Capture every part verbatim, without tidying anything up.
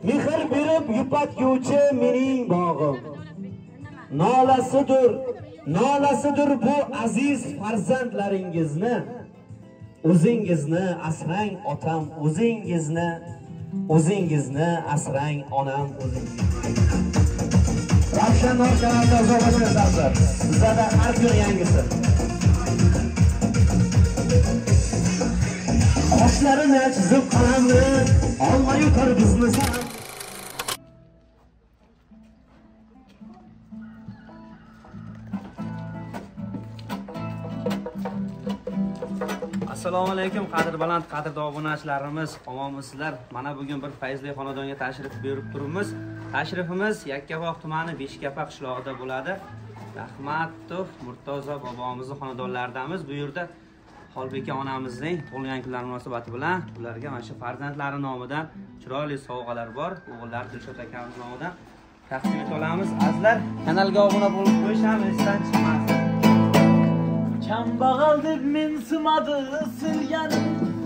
mehr berib yupatguvchi mening bog'im. Nolasidir, nolasidir bu aziz farzandlaringizni. O'zingizni asrang otam, o'zingizni, o'zingizni asrang onam, o'zingizni. Ravshan Norkanalda uzoqlashib bizada har kun yangisi. Qoshlarini chizib qalamni olma yuqor bizni san. Assalomu alaykum qadr baland qadrli obunachilarimiz, omonmisizlar? Mana bugun bir fayzli xonadonga tashrif buyurib turibmiz. Tashrifimiz Yakkabog' tumani Beshkapa qishlog'ida bo'ladi. Rahmatov Murtozo bobomizning xonadonlaridamiz. Bu yerda Xolbeka onamizning tug'ilgan kunlari munosabati bilan ularga mana shu farzandlari nomidan chiroyli sovg'alar bor. O'g'illar Dilshod akamiz nomidan taqdim eta olamiz. Azizlar, kanalga obuna bo'lib qo'yishamiz, esdan chiqmasin. Kambag'al deb mensimadi silganim.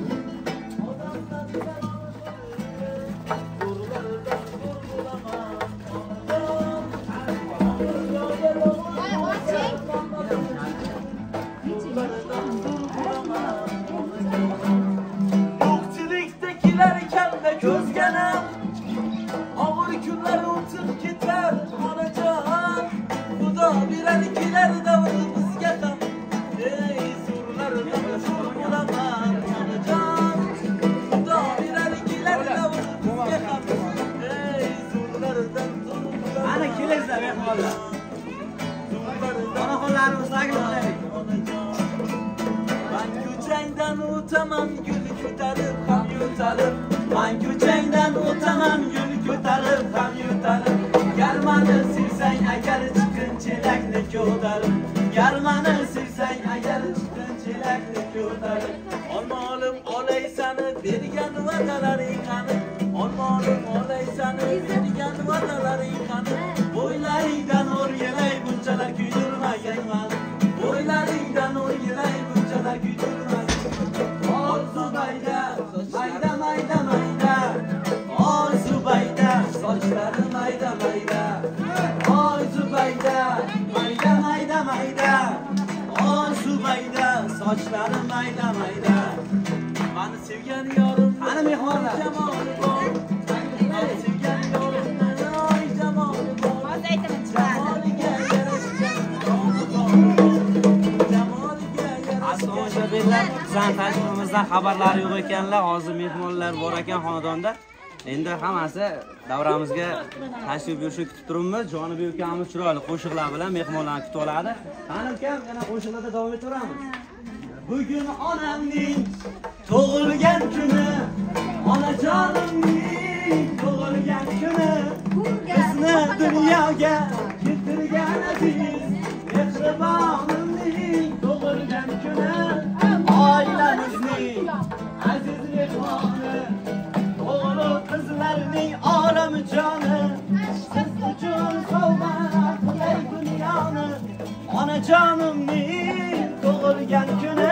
Yo'qchilikdagilar kanda ko'zganam. Og'ir kunlar o'tib ketar onajon. Xudo beradilar davri bizga ham. Ana kelingizlar mehmonlar. Onaxonlarimiz takliflaylik. Man ko'changdan o'taman gul ko'tarib ham yo'talib. Man ko'changdan o'taman gul ko'tarib ham yo'talib. Gar meni sevsang agar chiqin chelakni ko'tarib. Gar meni sevsang agar chiqin chelakni ko'tarib. Olmolim olaysani bergan va'dalaring qani. Olmolim olaysani bergan va'dalaring qani. Bo'ylaringdan o'rgilay bunchalar kuydirmaganman. Bo'ylaringdan o'rgilay bunchalar kuydirmaganman. Ol Zubayda, mayda mayda mayda. Ol Zubayda, sochlari mayda mayda. Ol Zubayda, mayda mayda mayda. Ol Zubayda, sochlari mayda mayda. Mani sevgan yorim, Ana mehmonlar. jamoli bor. Mani sevgan yorim, oy jamoli bor. Hozir aytaman chiqadi. Jamoliga yarashgan jomi bor. Jamoliga yarashgan. Astronomlar bizdan tashrifimizdan xabarlari yo'q ekanlar. Hozir mehmonlar bor ekan xonadonda. Endi hammasi davramizga tashrif buyurishni kutib turibmiz. Jonibek ukamiz chiroyli qo'shiqlar bilan mehmonlarni kutib oladi. Qani ukam, yana qo'shiqlarda davom etaveramiz. Bugun onamning tug'ilgan kuni, onajonimning tug'ilgan kuni. Bizni dunyoga keltirgan aziz mehribonimning tug'ilgan kuni. Oilamizning aziz mehmoni, o'g'il qizlarning olami joni. Siz uchun sovg'a qilay dunyoni. Onajonimning tug'ilgan kuni,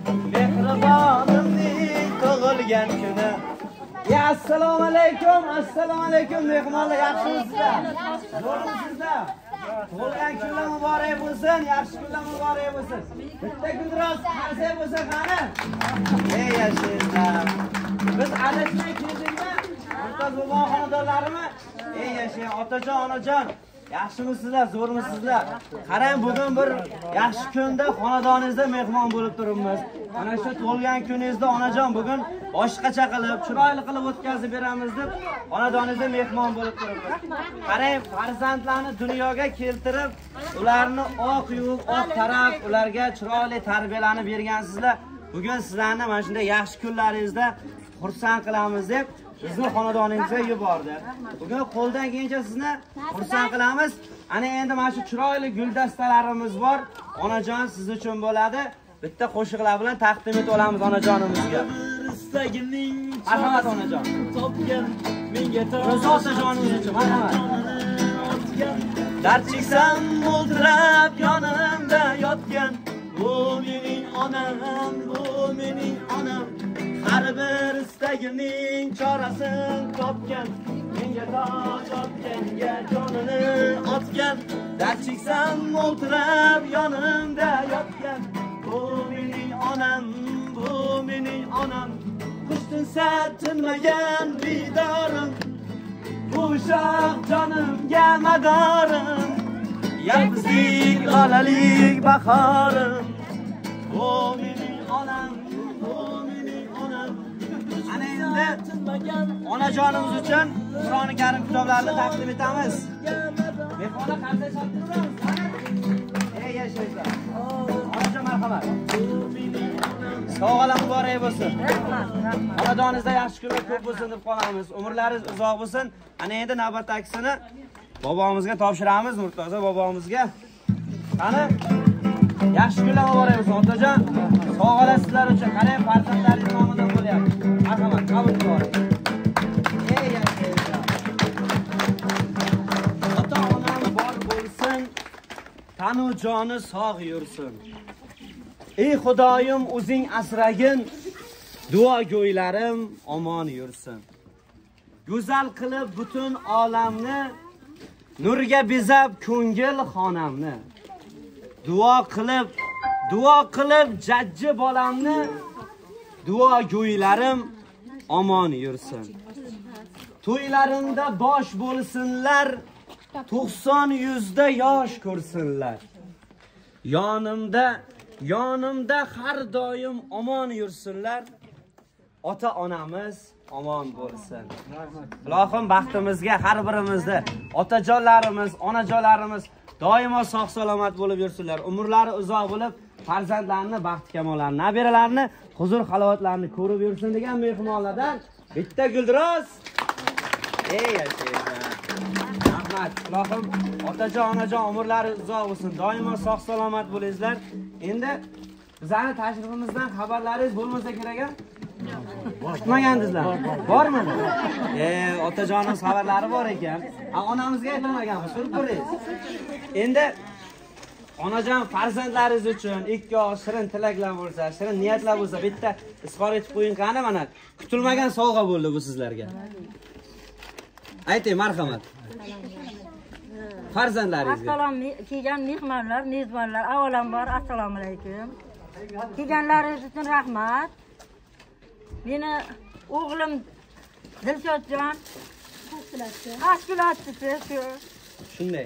mehribonimning tug'ilgan kuni. Ya assalomu alaykum, assalomu alaykum mehmonlar, yaxshimisizlar? Zo'rmisizlar? Tug'ilgan kunlar muborak bo'lsin, yaxshi kunlar muborak bo'lsin. Bitta kunroz qarsak bo'lsa qani? Ey yashanglar. Biz adashmay keldikmi? Murtoz bobo xonadonlarimi? Ey yashang, otajon, onajon. Yaxshimisizlar, zo'rmisizlar? Qarang, bugun bir yaxshi kunda xonadoningizda mehmon bo'lib turibmiz. Mana shu tug'ilgan kuningizda onajon bugun boshqacha qilib, chiroyli qilib o'tkazib beramiz deb xonadoningizda mehmon bo'lib turibmiz. Qarang, farzandlarni dunyoga keltirib, ularni oq yuvib, oq tarab, ularga chiroyli tarbiyalanib bergansizlar. Bugun sizlarni mana shunday yaxshi kunlaringizda xursand qilamiz deb bizni xonadoningizga yubordi. Bugun qo'ldan kelgancha sizni xursand qilamiz. Ana endi mana shu chiroyli guldastalarimiz bor. Onajon siz uchun bo'ladi. Bitta qo'shiqlar bilan taqdim eta olamiz onajonimizga. Istagining marhamat onajon. Topgan menga o'z otajoningiz uchun marhamat. Dard cheksam o'ltirab yonimda yotgan, bu mening onam, bu mening onam. har bir istagimning chorasini topgan, menga toj otganga jonini otgan, dard cheksam o'ltirib yonimda yotgan. Bu mening onam, bu mening onam, qushtinsa tinmagan didorim, bu shoh jonimga madorim, yalqizlik olalik bahorim. Bu mening onam, bu mening onam. Ana endi onajonimiz uchun Qur'oni Karim kitoblarini taqdim etamiz. Mehmonlar qanday chaqiramiz? Ey yashaylar. Onajon marhamat. Sog'alar muborak bo'lsin. Rahmat, rahmat. Xonadoningizda yaxshi kunlar ko'p bo'lsin deb qolamiz. Umrlaringiz uzoq bo'lsin. Ana endi navbatdagisini bobomizga topshiramiz, Murtoza bobomizga. Qani? Yaxshi kunlar muborak bo'lsin otajon. Sog'alar sizlar uchun. Qarang, farzandlaringiz nomidan bo'lyapti. Marhamat, qabul qiling. Ey yashaylar. Ota-onam bor bo'lsin, tanu joni sog' yursin. Ey Xudoyim o'zing asragin, duogo'ylarim omon yursin. Go'zal qilib butun olamni, nurga bezab ko'ngil xonamni. Duo qilib, duo qilib jajji bolamni, duogo'ylarim omon yursin. To'ylarimda bosh bo'lsinlar, to'qson yuzda yosh ko'rsinlar. Yonimda Yonimda har doim omon yursinlar. Ota-onamiz omon bo'lsin. Ilohim baxtimizga har birimizni otajonlarimiz, onajonlarimiz doimo sog' salomat bo'lib yursinlar. Umrlari uzoq bo'lib, farzandlarini, baxt kamollarni, nabiralarini, huzur halovatlarini ko'rib yursin degan mehmonlardan bitta guldiroz. Ey yashaylar. Rahmat. Ilohim otajon, onajon umrlari uzoq bo'lsin. Doimo sog' salomat bo'lingizlar. Endi bizning tashrifimizdan xabarlaringiz bo'lmasa kerak-a? Kutmagandingizlar. Bormi? E, otajonimiz xabarlari bor ekan. Ha, onamizga aytmaganmiz, surpriz. Endi onajon farzandlaringiz uchun ikki oz shirin tilaklar bo'lsa, shirin niyatlar bo'lsa, bitta izhor etib qo'ying qani mana. Kutilmagan sovg'a bo'ldi bu sizlarga. Ayting, marhamat. Farzandlaringizga. Assalom, kelgan mehmonlar, mezbonlar, avvalambor assalomu alaykum. Kelganlaringiz uchun rahmat. Meni o'g'lim Dilshodjon tashkilotchisi shu. Shunday.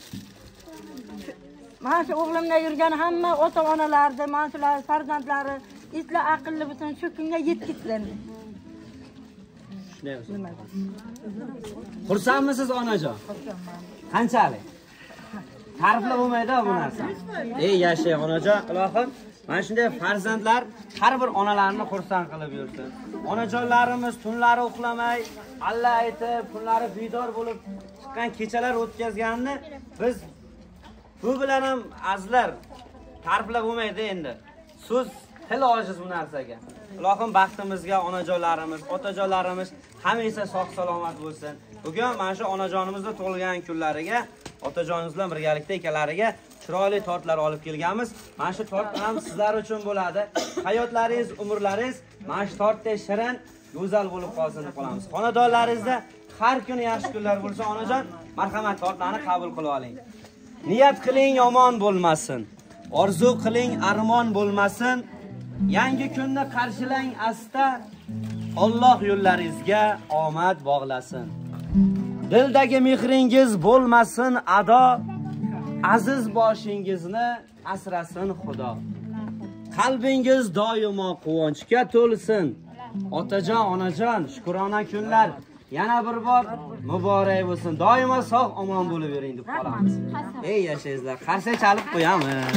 Mana shu o'g'limda yurgan hamma ota-onalarni, mana shular farzandlari isla aqlli bo'lsin, shu kunga yetkizsin. Shunday. Xursandmisiz onajon? Qanchalik? Ta'riflab bo'lmaydi bu narsa. Ey yashay onajon, ilohim, mana shunday farzandlar har bir onalarni xursand qilib yursin. Onajonlarimiz tunlari uxlamay, alla aytib, kunlari bedor bo'lib chiqqan kechalar o'tkazganini biz bu bilan ham azlar ta'riflab bo'lmaydi endi. So'z til ojiz bu narsaga. Ilohim baxtimizga onajonlarimiz, otajonlarimiz hamisha sog' salomat bo'lsin. Bugun mana shu onajonimizning tug'ilgan kunlariga, otajonimiz bilan birgalikda ekalariga chiroyli tortlar olib kelganmiz. Mana shu tort ham sizlar uchun bo'ladi. Hayotlaringiz, umrlaringiz mana shu tortdek shirin, go'zal bo'lib qolsin deb qolamiz. Xonadonlaringizda har kuni yaxshi kunlar bo'lsa, onajon, marhamat tortlarni qabul qilib oling. Niyat qiling yomon bo'lmasin. Orzu qiling armon bo'lmasin. Yangi kunni qarshilang asta. Alloh yo'llaringizga omad bog'lasin. Dildagi mehringiz bo'lmasin ado. Aziz boshingizni asrasin Xudo. Qalbingiz doimo quvonchga to'lsin. Otajon, onajon, shukrona kunlar yana bir bor muborak bo'lsin. Doimo sog' omon bo'lib yuring deb qolamiz. Ey yashayingizlar, qarshi chalib qo'yamiz.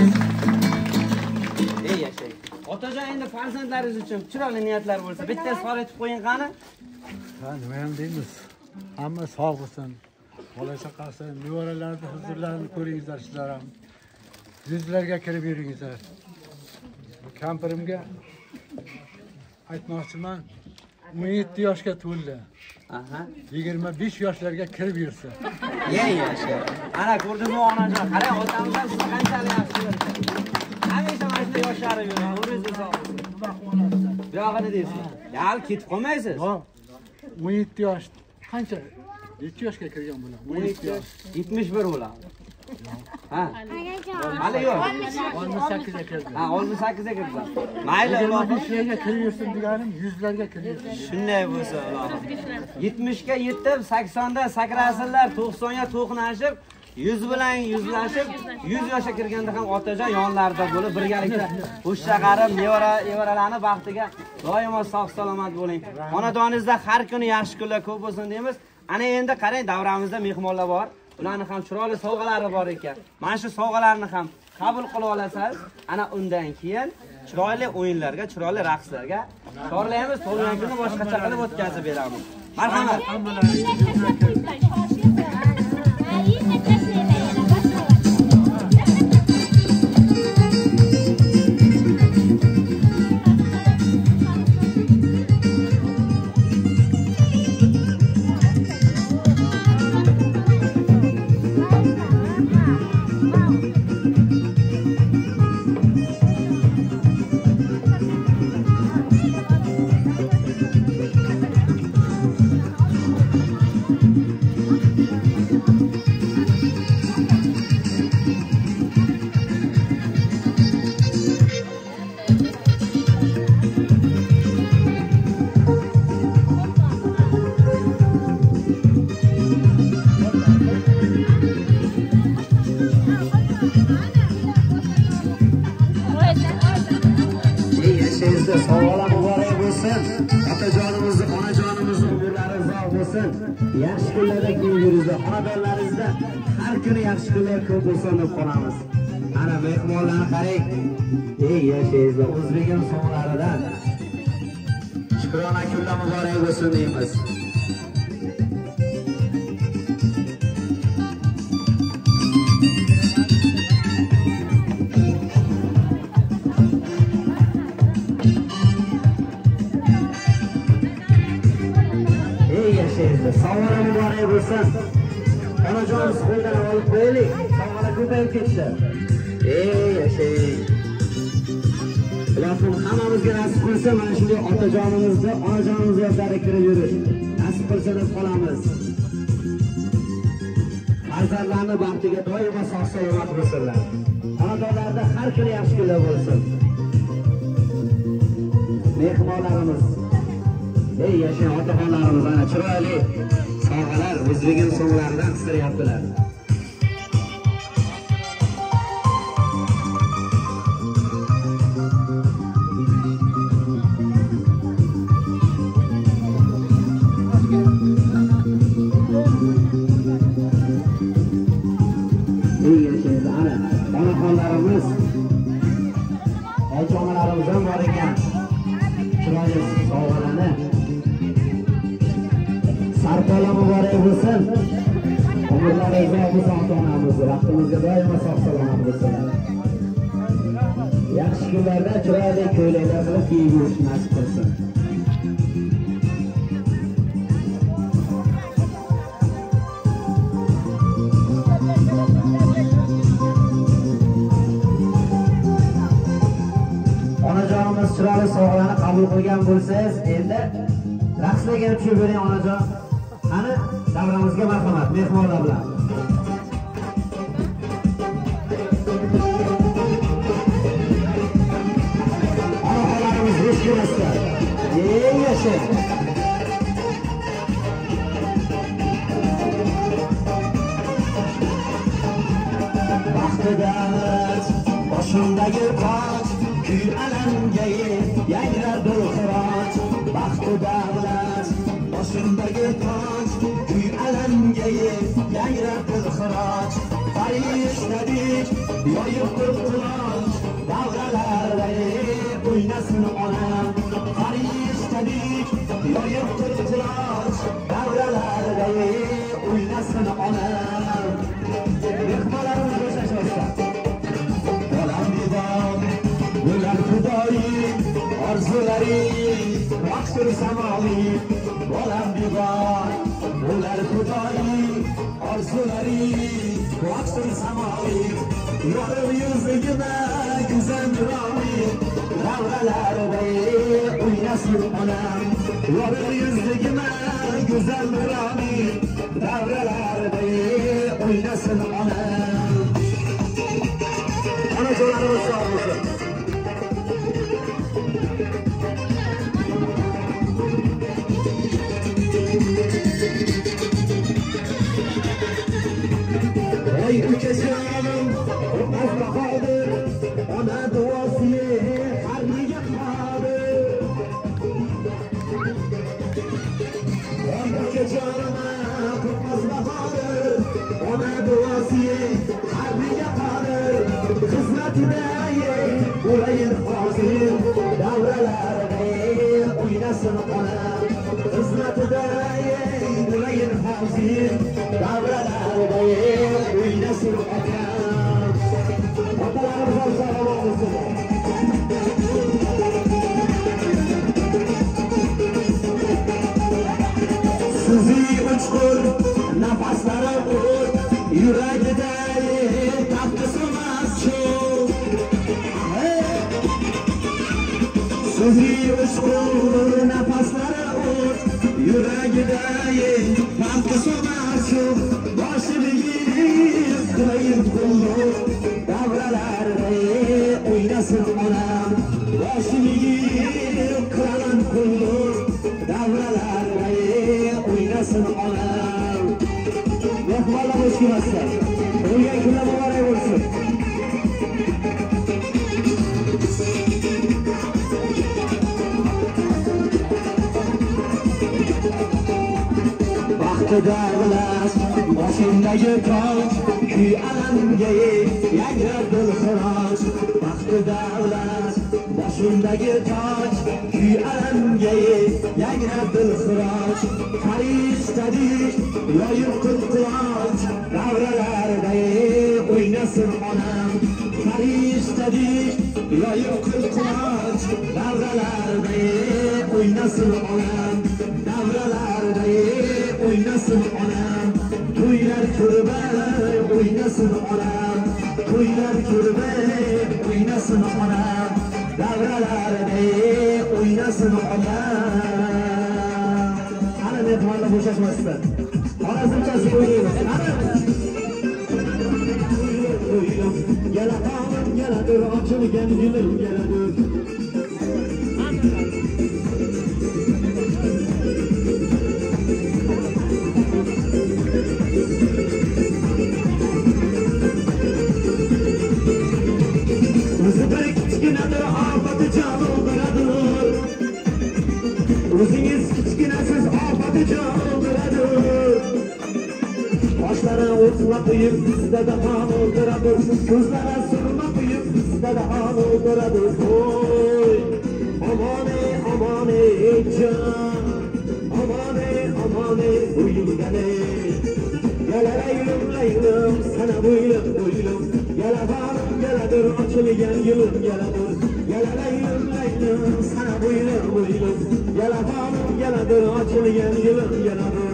Ey yashay. Otajon, endi farzandlaringiz uchun chiroyli niyatlar bo'lsa, bitta izhor etib qo'ying qani. Ha, nima ham deymiz? Hamma sog' bo'lsin. Bola chaqasi, nevaralarni huzurlarini ko'ringizlar sizlar ham. Yuzlarga kirib yuringizlar. Kampirimga aytmoqchiman, o'n yetti yoshga to'ldi. Aha. yigirma besh yoshlarga kirib yursin. Ey yashay. Ana ko'rdingmi onajon? Qarang, otamdan siz qanchalik yaxshi ko'rasiz. Hamisha mana shunday yosharib yuradi. O'zingiz sog' bo'lsin. Bu yog'ini deysiz. Ya ketib qolmaysiz. Yo'q. o'n yetti yosh. Qancha? Necha yoshga kirgan bular? o'n yetti yosh. yetmish bir bo'ladi. Ha. Hali yo'q. oltmish sakkizga kirdi. Ha, oltmish sakkizga kirdi. Mayli, ilohim. yigirma beshlarga kiraversin deganim, yuzlarga kiraversin. Shunday bo'lsa, ilohim. yetmishga yetib, saksonda sakrasizlar, to'qsonga to'qnashib, yuz bilan yuzlashib, yuz yoshga kirganda ham otajon yonlarida bo'lib birgalikda qo'shcha qarib, nevara nevaralarni baxtiga doimo sog' salomat bo'ling. Xonadoningizda har kuni yaxshi kunlar ko'p bo'lsin deymiz. Ana endi qarang, davramizda mehmonlar bor. Ularni ham chiroyli sovg'alari bor ekan. Mana shu sovg'alarni ham qabul qila olasiz. Ana undan keyin chiroyli o'yinlarga, chiroyli raqslarga chorlaymiz. To'lgan kunni boshqacha qilib o'tkazib beramiz. Marhamat. Sog'lom muborak bo'lsin. Otajonimizni, onajonimizni umrlari uzoq bo'lsin. Yaxshi kunlarda kuyingizda, xonadonlaringizda har kuni yaxshi kunlar ko'p bo'lsin deb qolamiz. Ana mehmonlarni qarang. Ey yashayizlar, O'zbekiston sog'laridan shukrona kunlar muborak bo'lsin deymiz. Sog'lom muborak bo'lsin. Onajonimiz qo'ldan olib qo'yaylik. Sog'lom ko'payib ketdi. Ey yashaying. Ilohim hammamizga nasib qilsa, mana shunday otajonimizni, onajonimiz yoshlariga kirib yurish nasib qilsa deb qolamiz. Farzandlarni baxtiga doimo sog' salomat bo'lsinlar. Xonadonlarda har kuni yaxshi kunlar bo'lsin. Mehmonlarimiz, ey yashagan otaxonlarimiz, ana chiroyli sovg'alar O'zbekiston sovg'alaridan qistiryaptilar. Ey yashagan ana onaxonlarimiz, otaonalarimiz ham bor ekan. Chiroyli sovg'alarni Sarpola muborak bo'lsin. Umrlari uzoq bo'lsin ota-onamiz. Vaqtimizga doimo sog' salomat bo'lsinlar. Yaxshi kunlarda chiroyli ko'ylaklar qilib kiyib yurish nasib qilsin. Onajonimiz chiroyli sovg'alarni qabul qilgan bo'lsangiz, endi raqslarga tushib bering onajon. Ana davramizga marhamat, mehmonlar bilan. Onaxonlarimiz hech kirmasdan. Ey yashang. Baxti davlat boshimdagi toj, kuy alamga yangrar durxiroj. Baxti davlat boshimdagi toj, kuy alamga yangrar durxiroj. Farishtadik yoyib qurquloch, davralarda o'ynasin onam. Farishtadik yoyib qurquloch, davralarda o'ynasin onam. Mehmonlarimiz bo'shashmoqda. Bolam divan, bo'lar xudoyim, orzularing vaqtir samoviy. Bolam divan, bo'lar xudoyim, orzularing vaqtir samoviy. Yorug' yuzligida go'zal nuroniy, davralarda o'ynasin oynasın onam. Yorug' yuzligime go'zal nuroniy davralarda oynasın onam. Onajonlarimiz sog' bo'lsin. Ey ukajonim, o'tmas bahodir, ona duosi qalbiga qodir. Ey ukajonim, o'tmas bahodir, ona duosi qalbiga qodir. Xizmatida bo'layin hozir, davralarda o'ynasin onam. Xizmatida bo'layin hozir, davralarda o'ynasin onam. Otalarimiz sog' bo'lsin. Sizni uchqur nafaslari o't, yuragida tatli so'mas cho'g'. Sizni uchqur nafaslari o't, yuragida tatli so'mas cho'g'. Boshimga qilayin qulluq, davralarda o'ynasin onam. Boshimga qilayin qulluq, davralarda oynasın onam. Mehmonlar hoş kelibsizlar. O'lgan kunlar muborak bo'lsin. Baxti davlat boshimdagi toj, kuy alamga yangrab dilxiroj. Baxti davlat boshimdagi toj, kuy alamga yangrab dilxiroj. Farishtadek yoyib qilquloch, davralarda o'ynasin onam. Farishtadek yoyib qilquloch, davralarda o'ynasin onam. Davralarda o'ynasin onam. To'ylar ko'rba o'ynasin onam. To'ylar ko'rba o'ynasin onam. Davralarda o'ynasin onam. Ana mehmonlar bo'shashmasdan. Xorazmchasi o'ynaymiz. Ana. Yaladim, yaladim, ochilgan gulim yaladim. O'zi bir kichkinadir, ofati jon o'ldiradir. O'zingiz kichkinasiz, ofati jon o'ldiradir. Qoshlari o'tma quyib, sizda dahon o'ldiradir. Ko'zlari surma quyib, sizda dahon o'ldiradir. Voy, omone, omone jon, omone, omone o'yingane. Yalalayim, laylim, sana bo'ylim, bo'ylim. Yalabarim, yaladir, ochilgan yulim, yaladir. Yalalayim, laylim, sana bo'ylim, bo'ylim. Yalabarim, yaladir, ochilgan yulim, yaladir.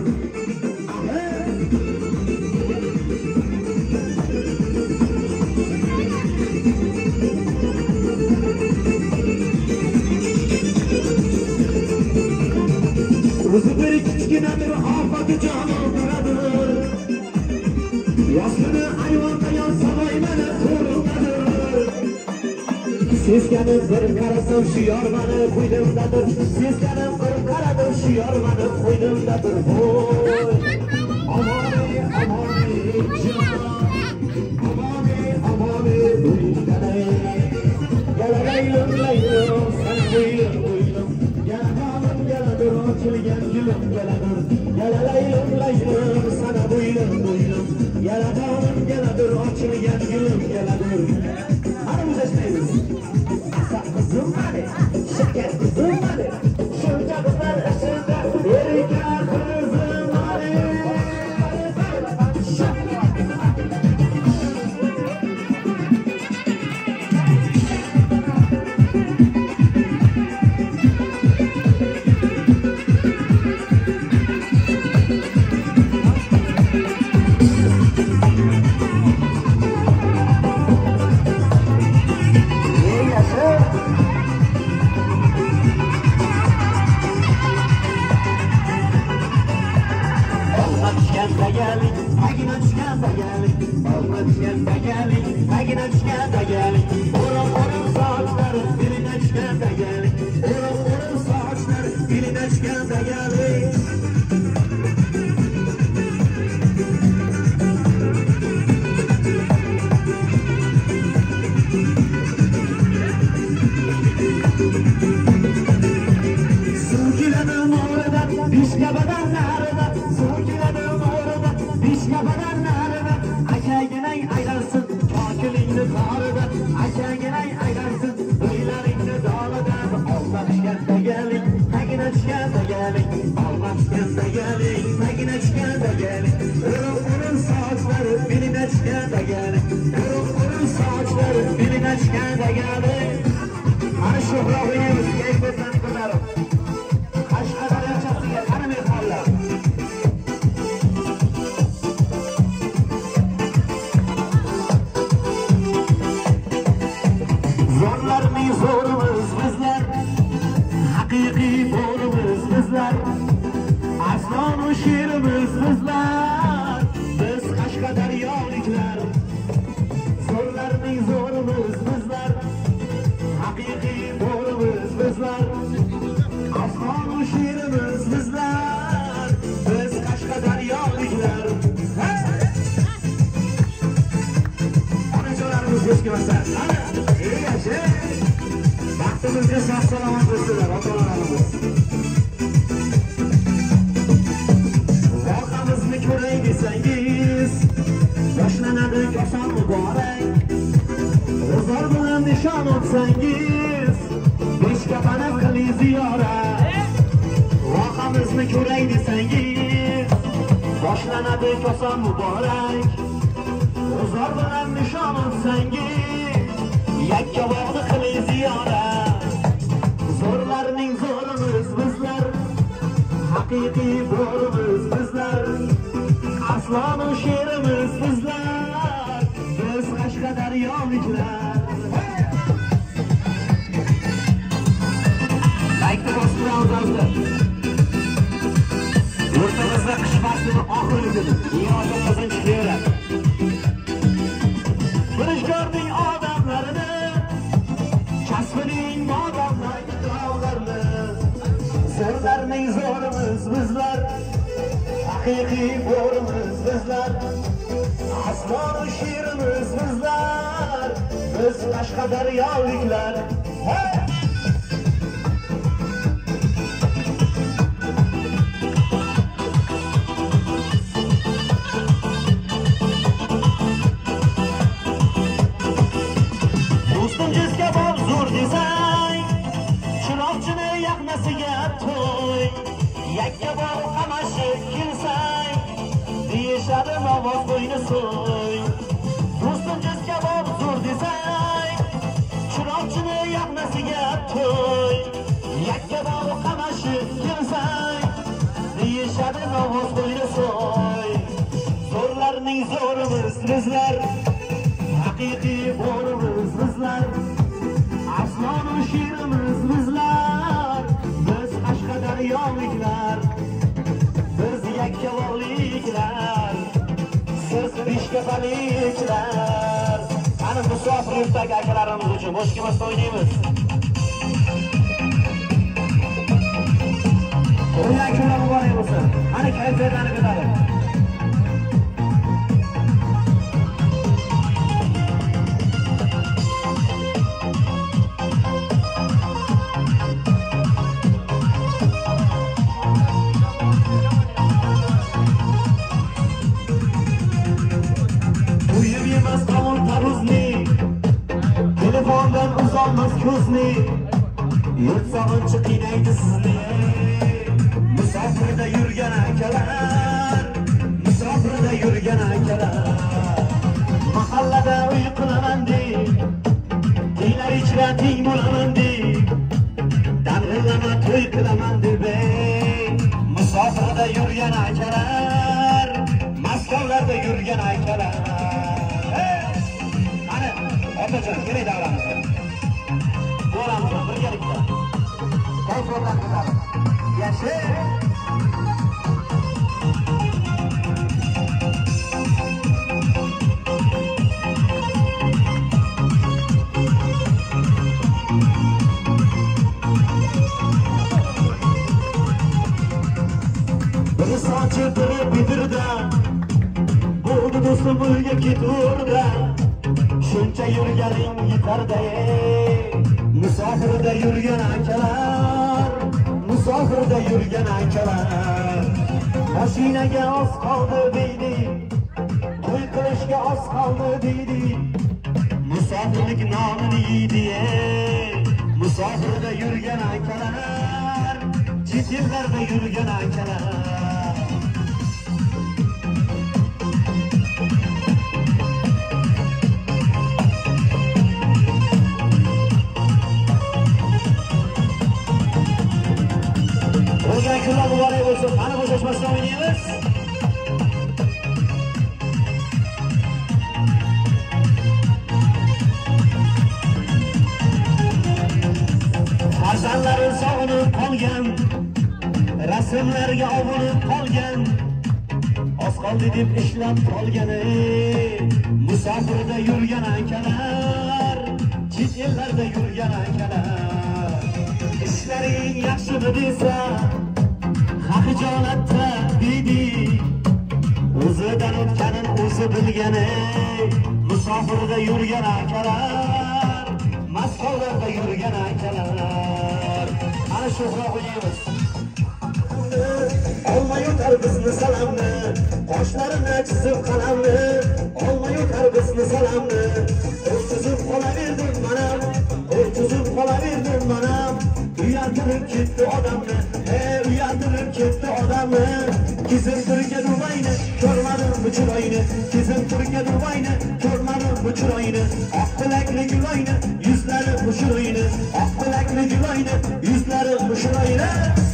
O'zi bir kichkinadir, ofati jon o'ldiradir. Yoshini ayvonda yo'savoy meni qo'limdadir. Seskanib bir qarasam shu yor meni qo'ydimdadir. Seskanib bir qaradim shu yor meni qo'ydimdadir. Voy, omone, omone jon, omone, omone o'yingane. Yalalayim, laylim, sana bo'ylim, bo'ylim. Yaladim, yaladir, ochilgan gulim yaladir. Yalalayim, laylim, sana bo'ylim, bo'ylim. Yaladim, yaladir, ochilgan gulim yaladir. Ana o'zashmaymiz. Qizim mani, shakar qizim mani. Shuncha qizlar ichida erka qizim mani. gelik, tagine tushganda gelik, olma tushganda gelik, tagine tushganda gelik, o'rim o'rim sochlari diline tushganda gelik, o'rim o'rim sochlari diline tushganda gelik. Bishkabadan narida, so'kiladim o'rida, bishkabadan narida, akaginang aylansin, kokilingni qorida, akaginang aylansin, o'ylaringni dolida, olma tushganda gelik, tagina tushganda gelik, olma tushganda gelik, tagina tushganda gelik, o'rim o'rim sochlari beline tushganda gelik, o'rim o'rim sochlari beline tushganda gelik. Mana shu ro'yimiz kayfiyatdan ko'tarib zo'rimiz bizlar, haqiqiy bo'limiz bizlar, aslon sherimiz bizlar, biz Qashqadaryoliklar. Zo'rlarning zo'rimiz bizlar, haqiqiy bo'limiz bizlar, aslon sherimiz bizlar, biz Qashqadaryoliklar. Onajolarimiz hech kimasa, ana, ey yasha. Baxtimizga sog' salomat bo'lsinlar ota-onalarimiz. Voqamizni ko'ray desangiz, boshlanadi oson muborak. G'uzor bilan nishon olsangiz, Beshkapani qiling ziyorat. Voqamizni ko'ray desangiz, boshlanadi oson muborak. G'uzor bilan nishon olsangiz, Yakkabog'ni qiling ziyorat. Zo'rlarning zo'rimiz bizlar, haqiqiy bo'rimiz bizlar, aslon sherimiz bizlar, biz Qashqadaryoliklar. Laykni bostiramiz azizlar. O'rtamizda qish faslini oxirgi kuni, dunyoda qizg'in chiqaveradi. Birishkorning odamlarini, kasbining odamlarni dog'larni, zo'rlarning zo'rimiz bizlar, haqiqiy bo'rimiz bizlar, aslon sherimiz bizlar, biz Qashqadaryoliklar. Yakkabog' qamashib kelsang, deyishadi novoz qo'yni so'y. Do'stim jiskabog' zo'r desang, chiroqchini yaqnasiga to'y. Yakkabog' qamashib kelsang, deyishadi novoz qo'yni so'y. Zo'rlarning zo'rimiz bizlar, haqiqiy bo'rimiz bizlar, aslon sherimiz bizlar, biz Qashqadaryoliklar, biz Yakkabog'liklar, siz Beshkapaliklar. Ana musofir yurtdagi akalarimiz uchun boshqamas o'ynaymiz. O'yin kunlar muborak bo'lsin. Ana kayfiyatlarni ko'tarib. Telefondan uzolmas ko'zni, yurt sog'inchi qiynaydi sizni. Musofirda yurgan akalar, musofirda yurgan akalar, mahallada uy qilaman deb, tenglar ichra teng bo'laman deb, dang'illama to'y qilaman deb. Musofirda yurgan akalar, Moskvalarda yurgan akalar. Otajon, keling davramizga. Bo'lamizmi birgalikda? Kayfiyatdan ko'tarib. Yasha! Istanbulga ketuvurda shuncha yurganing yetarda musofirda yurgan akalar musofirda yurgan akalar mashinaga oz qoldi deydi to'y qilishga oz qoldi deydi musofirlik nomini yeydi musofirda yurgan akalar chet ellarda yurgan akalar O'zgan kunlar muborak bo'lsin. Qani bo'shashmasdan o'ynaymiz. Farzandlari sog'inib qolgan, rasmlarga obunib qolgan, oz qoldi deb ishlab qolgani, musofirda yurgan akalar, chet ellarda yurgan akalar. İşlerin yaxshimi desa, haqiqatda deydi. O'zidan o'tganin o'zi bilgani, musofirda yurgan akalar, Moskvalarda yurgan akalar. Ana shu o'yinimiz. Olmay o'tar bizni salomni, qoshlarini chizib qalamni, olmay o'tar bizni salomni. O'chizib qolaverdim manam, o'chizib qolaverdim manam. Uyatılıp gitti odamni, he uyatılıp gitti odamni. Kizim Türkiye Dubayni, ko'rmadim bu chiroyni. Kizim Türkiye Dubayni, ko'rmadim bu chiroyni. Oq bilakli guloyni, yuzlari bu chiroyni. Oq bilakli guloyni, yuzlari bu chiroyni.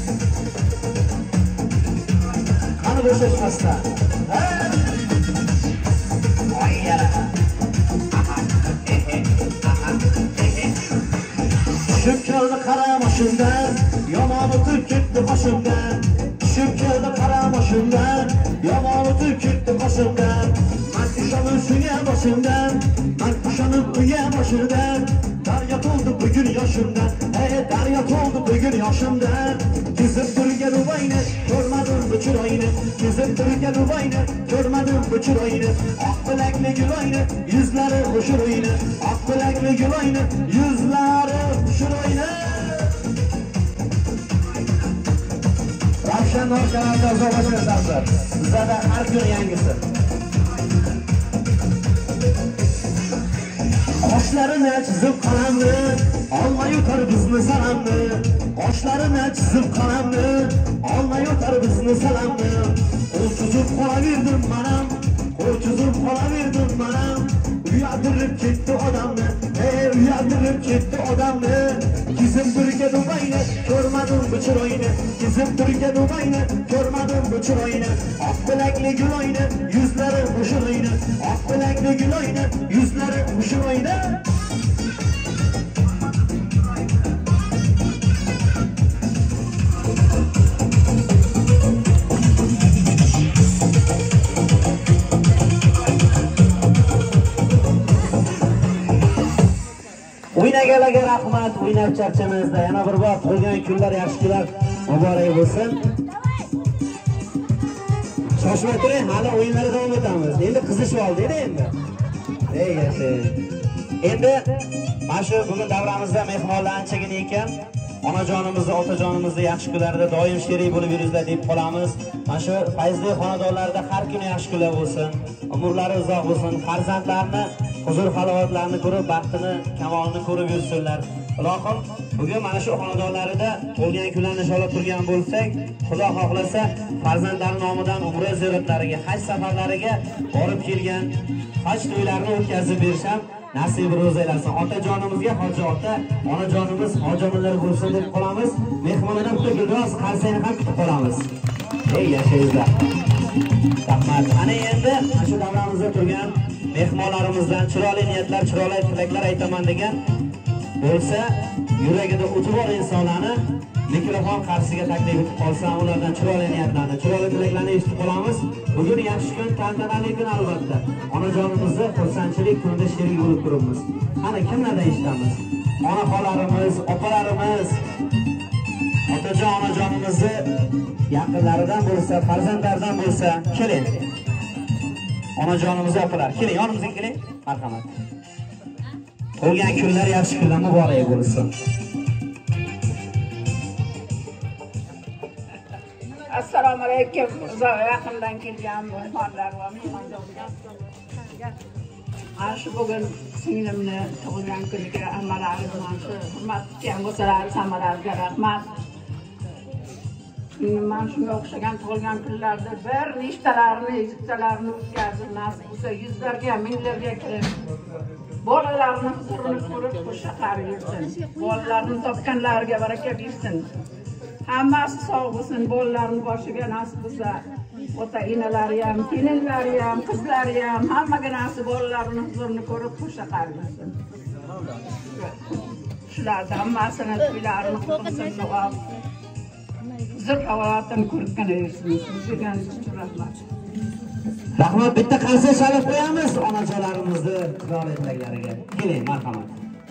Qani bo'shashmasdan. Oy yara. Tushib keldi qaramoshimdan, yomon o'tib ketdi boshimdan. Tushib keldi qaramoshimdan, yomon o'tib ketdi boshimdan. Men ishonib shunga boshimdan, men ishonib uya boshimdan. Daryo to'ldi bugun yoshimdan, ey daryo to'ldi bugun yoshimdan. Kizib turgan Dubayni, ko'rmadim bu chiroyni. Kizib turgan Dubayni, ko'rmadim bu chiroyni. Oq bilakli guloyni, yuzlari xushro'yni. Oq bilakli guloyni, yuzlari xushro'yni. Ravshan Nur kanalida uzoqlashasizlar. Bizda har kun yangisi. Qoshlarini chizib qalamni, olmay o'tar bizni salomni. Qoshlarini chizib qalamni, olmay o'tar bizni salomni. O'chizib qolaverdim manam, o'chizib qolaverdim manam. Uyatılıp gitti odamni, ey uyatılıp gitti odamni. Kizim Türkiye Dubayni, ko'rmadim bu chiroyni. Kizim Türkiye Dubayni, ko'rmadim bu chiroyni. Oq bilakli guloyni, yuzlari xushro'yni. Oq bilakli guloyni, yuzlari xushro'yni. O'ynagalarga rahmat, o'ynab charchamizda yana bir bor qolgan kunlar, yaxshi kunlar muborak bo'lsin. Shoshmay turing, hali o'yinlarga davom etamiz. Endi qizishib oldi-da endi. Ey yashang. Endi mana shu bugun davramizda mehmonlar anchagina ekan. Onajonimizni, otajonimizni yaxshi kunlarda doim sherik bo'lib yuringlar deb qolamiz. Mana shu fayzli xonadonlarda har kuni yaxshi kunlar bo'lsin. Umrlari uzoq bo'lsin. Farzandlarni huzur halovatlarni ko'rib, baxtini, kamolini ko'rib yursinlar. Ilohim, bugun mana shu xonadonlarida to'lgan kunlarni inshaalloh turgan bo'lsak, Xudo xohlasa farzandlari nomidan umra ziyoratlariga, haj safarlariga borib kelgan, haj to'ylarini o'tkazib berisham nasib ro'z aylasin. Otajonimizga hoji ota, onajonimiz hojimlar bo'lsin deb qolamiz. Mehmonlardan bitta gulroz qarsayni ham kutib qolamiz. Ey yashayizlar. Rahmat. Ana endi shu davramizda turgan mehmonlarimizdan chiroyli niyatlar, chiroyli tilaklar aytaman degan bo'lsa, yuragida o'ti bor insonlarni mikrofon qarshisiga taklif etib qolsam, ulardan chiroyli niyatlarni, chiroyli tilaklarni eshitib qolamiz. Bugun yaxshi kun, tantanali kun albatta. Onajonimizni xursandchilik kunida sherik bo'lib turibmiz. Ana kimlardan eshitamiz? Ona xolarimiz, opalarimiz, otajon, onajonimizni yaqinlaridan bo'lsa, farzandlaridan bo'lsa, keling. onajonimiz opalar. Keling, yonimizga keling. Marhamat. Tug'ilgan kunlar yaxshi kunlar muborak bo'lsin. Assalomu alaykum. Uzoq yaqindan kelgan mehmonlar va mehmonlarga. Ash bugun singlimni tug'ilgan kuniga hammalaringiz hurmatli bo'lsalar, hammalariga rahmat. Men shunga o'xshagan tug'ilgan kunlarda bir nechtalarini, yuztalarini o'tkazib, nasib bo'lsa yuzlarga, minglarga kirib bolalarni huzurini ko'rib qo'sha qarayirsin. Bolalarni topganlariga baraka bersin. Hammasi sog' bo'lsin, bolalarning boshiga nasib bo'lsa, ota-onalari ham, kelinlari ham, qizlari ham hammaga nasib bolalarning huzurini ko'rib qo'sha qarayirsin. Shulardan hammasini to'ylarini qilsin, duo. Zor havolatini ko'rib qanaversin. Sizga rahmat. Rahmat, bitta qarsa chalib qo'yamiz onajonlarimizni qiyometlaklariga. Keling, marhamat.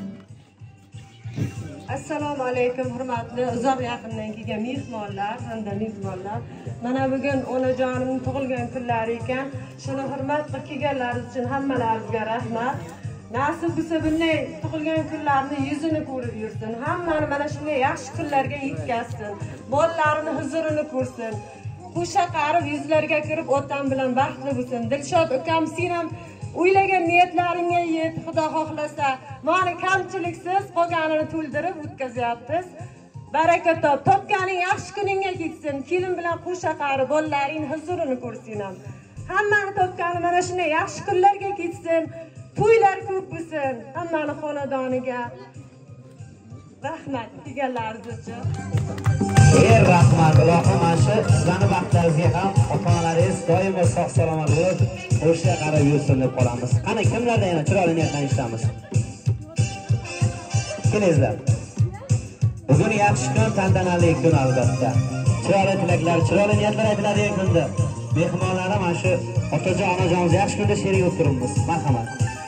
Assalomu alaykum hurmatli uzoq yaqindan kelgan mehmonlar hamda mezbonlar. Mana bugun onajonimning tug'ilgan kunlari ekan. Shuni hurmat qilib kelganlaringiz uchun hammalaringizga rahmat. Nasib bo'lsa bunday tug'ilgan kunlarni yuzini ko'rib yursin. Hammani mana shunday yaxshi kunlarga yetkazsin. Bolalarini huzurini ko'rsin. Qo'sha qarib yuzlarga kirib otam bilan baxtli bo'lsin. Dilshod ukam sen ham o'ylagan niyatlaringga yet, Xudo xohlasa. Mana kamchiliksiz qolganini to'ldirib o'tkazyapmiz. Baraka top, topganing yaxshi kuningga ketsin. Kelin bilan qo'sha qarib bolalaring huzurini ko'rsin ham. Hammani topgani mana shunday yaxshi kunlarga ketsin. To'ylar ko'p bo'lsin. Hammani xonadoniga rahmat kelganlaringiz uchun. Ey rahmat, Alloh mana sizlarning baxtlaringizga ham ota-onalaringiz doimo sog' salomat bo'lib, o'sha qarab yursin deb qolamiz. Qani kimlarda yana chiroyli niyatdan eshitamiz? Kelingizlar. Bugun yaxshi kun, tantanali kun albatta. Chiroyli tilaklar, chiroyli niyatlar aytiladigan kunda mehmonlarga mana shu otajon, onajonimiz yaxshi kunda sherik bo'lib turibmiz. Marhamat.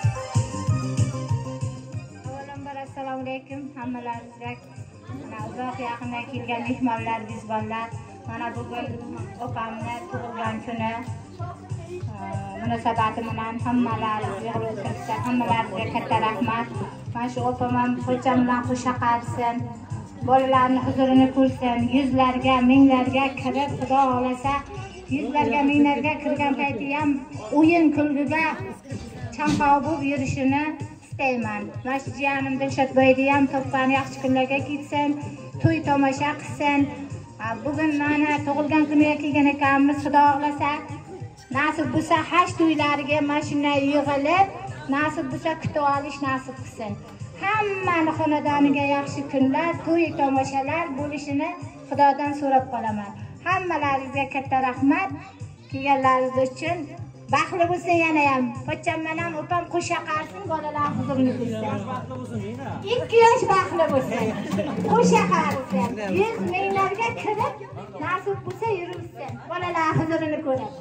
Avvalambor assalomu alaykum hammalaringizga. Mana uzoq yaqindan kelgan mehmonlar, mezbonlar. Mana bugun opamni tug'ilgan kuni munosabati bilan hammalaringiz yig'ilib hammalariga katta rahmat. Mana shu opam ham xo'jam bilan qo'sha qarsin. Bolalarni huzurini ko'rsin, yuzlarga, minglarga kirib, Xudo xolasa, yuzlarga, minglarga kirgan payti ham o'yin kulgiga chanqoq bo'lib yurishini istayman. Mana shu jiyanim Dilshodboyni ham topgan yaxshi kunlarga ketsin, to'y tomosha qilsin. Bugun mana tug'ilgan kuniga kelgan ekanmiz, Xudo xolasa, nasib bo'lsa haj to'ylariga mana shunday yig'ilib, nasib bo'lsa kutib olish nasib qilsin. Hammani xonadoniga yaxshi kunlar, to'y tomoshalar bo'lishini Xudodan so'rab qolaman. Hammalaringizga katta rahmat kelganlaringiz uchun. Baxtli bo'lsin yana ham. Pochcham bilan opam qo'sha qarsin, bolalar huzurini ko'rsin. ikki yosh baxtli bo'lsin. Qo'sha qarsin. yuz minglarga kirib, nasib bo'lsa yursin. Bolalar huzurini ko'radi.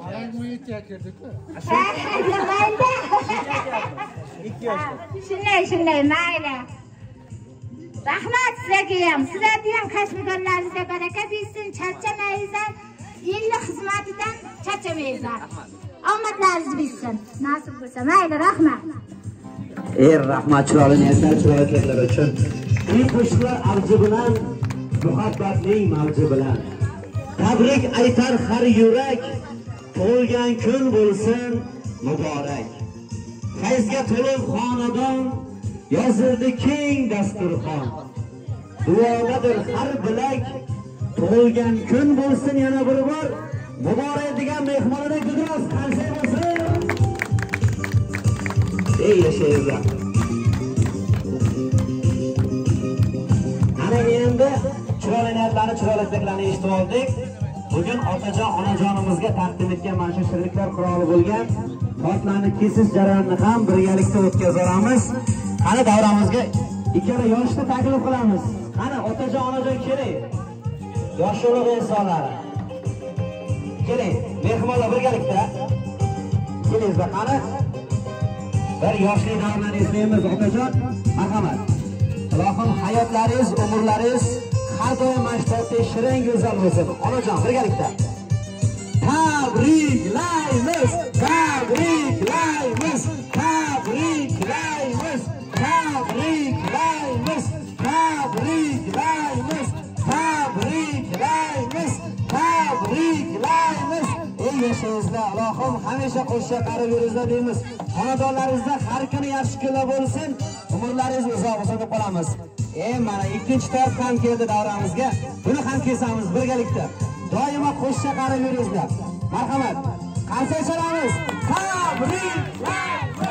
Shunday, shunday, mayli. Rahmat sizlarga ham. Sizlarga ham kasbdorlaringizga baraka bersin, charchamayinglar. Ellik xizmatidan charchamayinglar. Omadlaringiz bersin. Nasib bo'lsa, mayli, rahmat. Ey rahmat, chiroyli niyatlar, chiroyli tilaklar uchun. Ey qo'shiqlar avji bilan, muhabbatning mavji bilan. Tabrik aytar har yurak, tug'ilgan kun bo'lsin muborak. Fayzga to'lib xonadon, yozildi keng dasturxon. Duodadir har bilak, tug'ilgan kun bo'lsin yana bir bor. Muborak degan mehmonlar gudros qarshi bo'lsin. Ey yashaylar. Ana endi chiroyli niyatlarni, chiroyli tilaklarni eshitib oldik. Bugun otajon, onajonimizga taqdim etgan mana shu shirinliklar quroli bo'lgan tortlarni kesish jarayonini ham birgalikda o'tkazamiz. Qani davramizga ikkala yoshni taklif qilamiz. Qani otajon, onajon keling. Yosh ulug' insonlar. Keling, mehmonlar birgalikda. Kelingizlar, qani. Bir yoshli davrlarni eslaymiz otajon. Marhamat. Ilohim hayotlaringiz, umrlaringiz har doim mashtotda shirin go'zal bo'lsin. Onajon birgalikda. Tabriklaymiz. Tabrik hamisha qo'shcha qarib yuringlar deymiz. Xonadonlaringizda har kuni yaxshi kunlar bo'lsin, umrlaringiz uzoq bo'lsin deb qolamiz. E mana ikkinchi tort ham keldi davramizga. Buni ham kesamiz birgalikda. Doimo qo'shcha qarib yuringlar. Marhamat. Qarsa chalamiz. Tabriklar.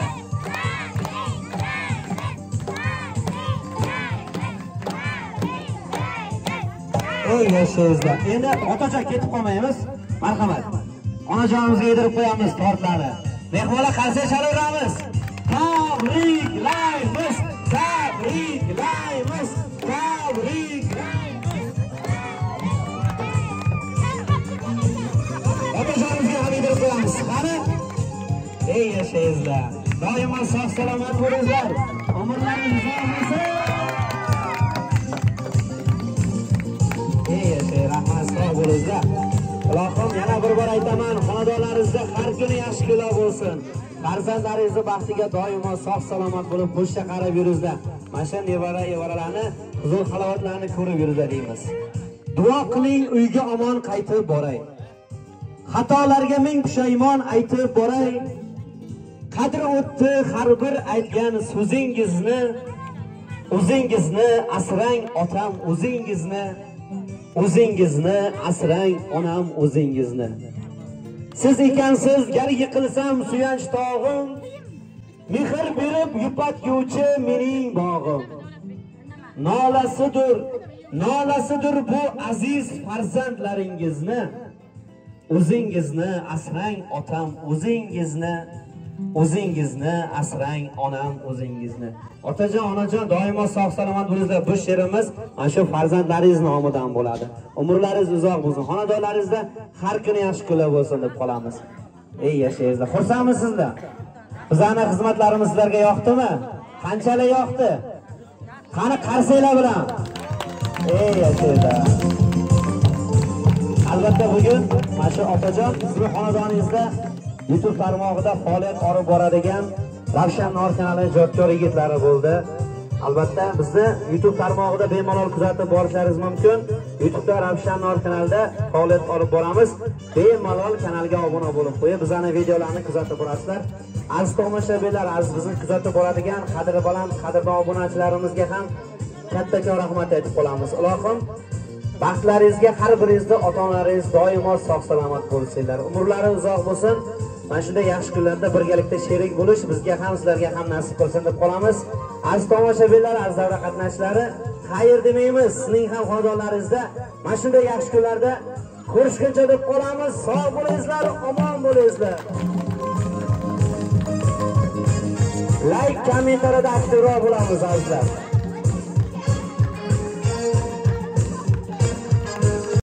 Ey yashayizlar. Endi otacha ketib qolmaymiz. Marhamat. Onajonimizga yedirib qo'yamiz tortlarni. Mehmonlar qarsa chalavuramiz. Tabriklaymiz. Tabriklaymiz. Tabriklaymiz. Otajonimizga ham yedirib qo'yamiz. Qani? Ey yashayizlar. Doimo sog' salomat bo'linglar. Umrlaringiz uzoq bo'lsin. Rahmat, sog' bo'linglar. Ilohim yana bir bor aytaman, xonadonlaringizda har kuni yaxshi kunlar bo'lsin. Farzandlaringizni baxtiga doimo sog' salomat bo'lib, qo'shcha qarab yuringlar. Mana shu nevara evaralarni, huzur halovatlarni ko'rib yuringlar deymiz. Duo qiling, uyga omon qaytib boray. Xatolarga ming pushaymon aytib boray. Qadr o'tdi har bir aytgan so'zingizni, o'zingizni asrang otam, o'zingizni O'zingizni asrang onam, o'zingizni. Siz ekansiz gar yiqilsam suyanch tog'im, mehr berib yupatguvchi mening bog'im. Nolasidir, nolasidir bu aziz farzandlaringizni. O'zingizni asrang otam, o'zingizni, o'zingizni asrang onam, o'zingizni. Otajon, onajon doimo sog' salomat bo'linglar. Bu she'rimiz mana shu farzandlaringiz nomidan bo'ladi. Umrlaringiz uzoq bo'lsin. Xonadonlaringizda har kuni yaxshi kunlar bo'lsin deb qolamiz. Ey yashayinglar. Xursandmisizlar? Bizning xizmatlarimiz sizlarga yoqdimi? Qanchalik yoqdi? Qani qarsanglar bilan. Ey yashayinglar. Albatta bugun mana shu otajon sizning xonadoningizda YouTube tarmog'ida faoliyat olib boradigan Ravshan Nor kanali ijodkor yigitlari bo'ldi. Albatta bizni YouTube tarmog'ida bemalol kuzatib borishlaringiz mumkin. YouTube'da Ravshan Nor kanalida faoliyat olib boramiz. Bemalol kanalga obuna bo'lib qo'yib, bizning videolarni kuzatib borasizlar. Aziz tomoshabinlar, aziz bizni kuzatib boradigan qadri baland, qadrli obunachilarimizga ham kattakon rahmat aytib qolamiz. Ilohim baxtlaringizga har biringizni ota-onalaringiz doimo sog' salomat bo'lsinlar. Umrlari uzoq bo'lsin. Mana shunday yaxshi kunlarda birgalikda sherik bo'lish bizga ham sizlarga ham nasib qilsin deb qolamiz. Aziz tomoshabinlar, aziz davra qatnashchilari, xayr demaymiz. Sizning ham xonadonlaringizda mana shunday yaxshi kunlarda ko'rishguncha deb qolamiz. Sog' bo'linglar, omon bo'linglar. Like, kommentariyada aktivroq bo'lamiz azizlar.